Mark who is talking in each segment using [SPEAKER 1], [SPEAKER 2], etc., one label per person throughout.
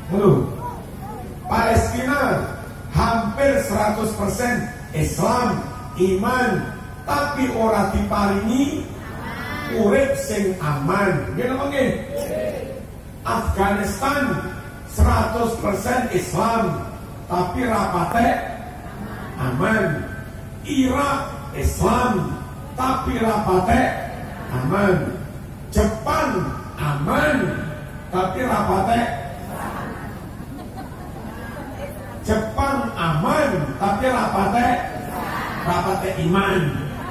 [SPEAKER 1] Halo. Palestina hampir 100% Islam, iman, tapi ora diparingi urip sing aman. Nggih napa nggih? Afghanistan 100% Islam, tapi rapate aman. Irak Islam, tapi rapate aman. Jepang aman, tapi rapate Jepang aman, tapi rapate iman.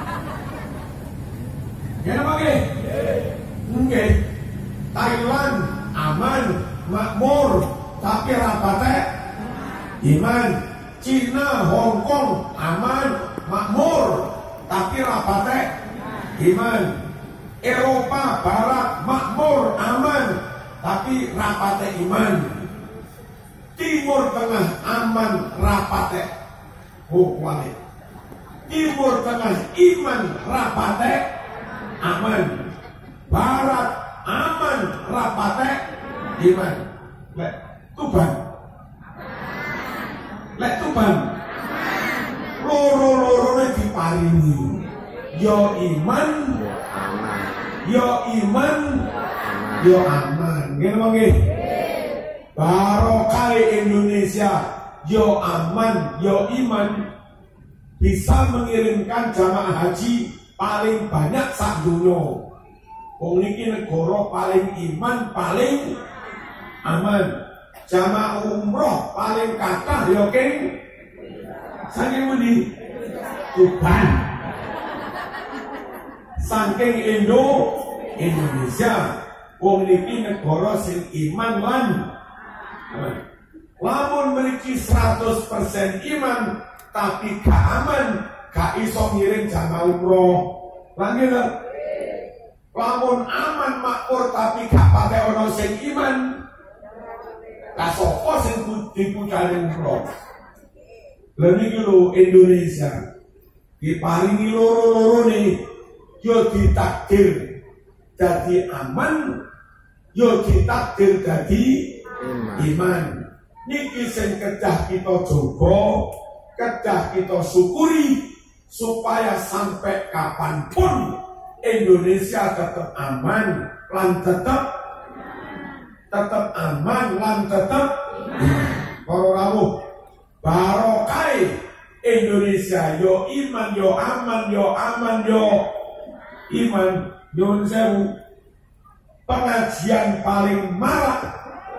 [SPEAKER 1] Gimana bagi? Nggih. Thailand aman, makmur, tapi rapate iman. Cina, Hong Kong aman, makmur, tapi rapate iman. Eropa Barat makmur, aman, tapi rapate iman. Timur Tengah aman, rapate hukwale. Timur Tengah iman, rapate aman. Barat aman, rapate iman. Lek Tuban, lek Tuban loro-lorone diparingi yo iman, yo iman, yo aman. Ngene nggih. Barokah Indonesia yo aman, yo iman, bisa mengirimkan jamaah haji paling banyak sak dunya. Wong niki negara paling iman, paling aman. Jamaah umroh paling kathah yo keng saking pundi? Tuban. Saking Indonesia. Wong niki negara sing iman lan lamun memiliki 100% iman tapi gak aman, gak iso ngirim jamaah umroh. Lagi lho. Lamun aman makmur tapi gak pakai ono sing iman, lah sapa sing dipucane umroh? Lha niki lho Indonesia diparingi loro-loro nih, yo ditakdir dadi aman, yo ditakdir dadi iman. Niki sing kedah kita jaga, kedah kita syukuri supaya sampai kapanpun Indonesia tetap aman lan tetap aman lan tetap para rawuh. Barokah Indonesia yo iman, yo aman, yo aman, yo iman. Nyuwun sewu, pengajian paling marak,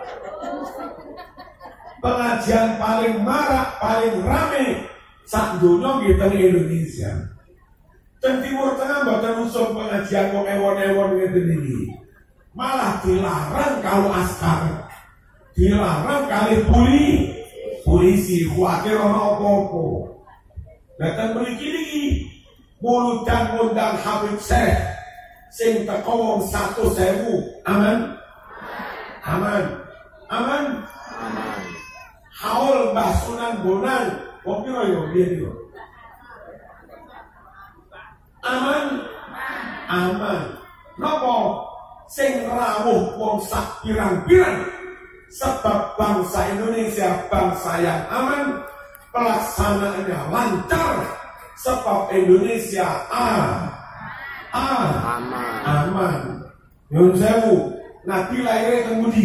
[SPEAKER 1] pengajian paling marak, paling rame sak donya nggih teng Indonesia. Teng Timur Tengah mboten usum pengajian kok ewon-ewon ngeten iki. Malah dilarang kalau askar. Dilarang kali polisi kuwatir ana apa-apa. Datang mriki niki muludan-mundang Habib Syekh sing teko wong 100.000 aman. Aman. Aman. Haul Mbah Sunan Bonang wong pira yo biyen yo. Aman. Aman. Napa sing rawuh wong sak pirang-pirang sebab bangsa Indonesia bangsa yang aman, pelaksanaannya lancar sebab Indonesia aman. Nyuwun sewu, Nabi lahir teng pundi?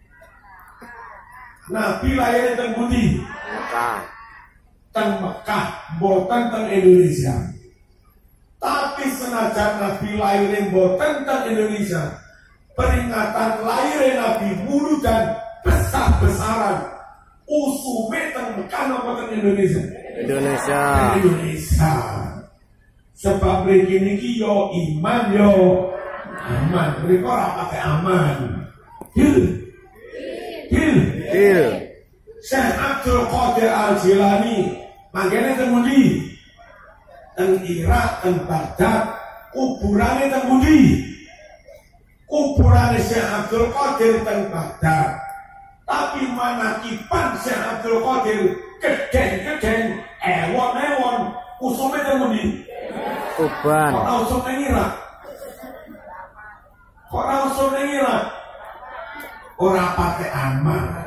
[SPEAKER 1] Nabi lahir teng pundi? Mekah. Teng Mekah, boten teng Indonesia. Tapi senajan Nabi lahir boten teng Indonesia, peringatan lahir Nabi mulu dan besar-besaran usume teng Mekah napa teng Indonesia? Indonesia. Sebab mriki niki yo iman yo aman. Mriki ora pakai aman. Deal. Syekh Abdul Qadir Al-Jilani manggene teng pundi? Teng Irak, teng Baghdad. Kuburane teng pundi? Kuburane Syekh Abdul Qadir teng Baghdad. Tapi manakiban Syekh Abdul Qadir gedeng-gedeng, ewon-ewon, usume teng pundi?
[SPEAKER 2] Tuban.
[SPEAKER 1] Kok ora usum nang Irak? Kok ora usum nang Irak? Ora pakai aman.